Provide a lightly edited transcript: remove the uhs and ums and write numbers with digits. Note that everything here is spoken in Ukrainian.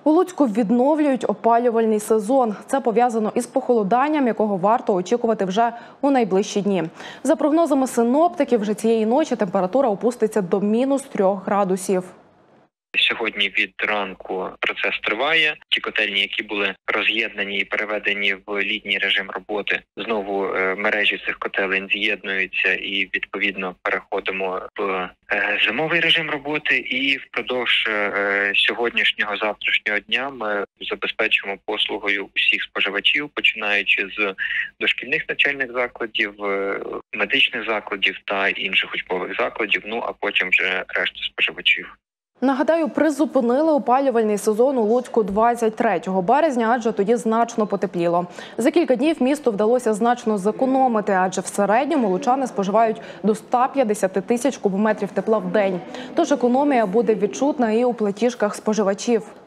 У Луцьку відновлюють опалювальний сезон. Це пов'язано із похолоданням, якого варто очікувати вже у найближчі дні. За прогнозами синоптиків, вже цієї ночі температура опуститься до -3 градусів. Сьогодні від ранку процес триває. Ті котельні, які були роз'єднані і переведені в літній режим роботи, знову мережі цих котелень з'єднуються і відповідно переходимо в зимовий режим роботи. І впродовж сьогоднішнього, завтрашнього дня ми забезпечимо послугою усіх споживачів, починаючи з дошкільних навчальних закладів, медичних закладів та інших учбових закладів, ну а потім вже решту споживачів. Нагадаю, призупинили опалювальний сезон у Луцьку 23 березня, адже тоді значно потепліло. За кілька днів місту вдалося значно зекономити, адже в середньому лучани споживають до 150 тисяч кубометрів тепла в день. Тож економія буде відчутна і у платіжках споживачів.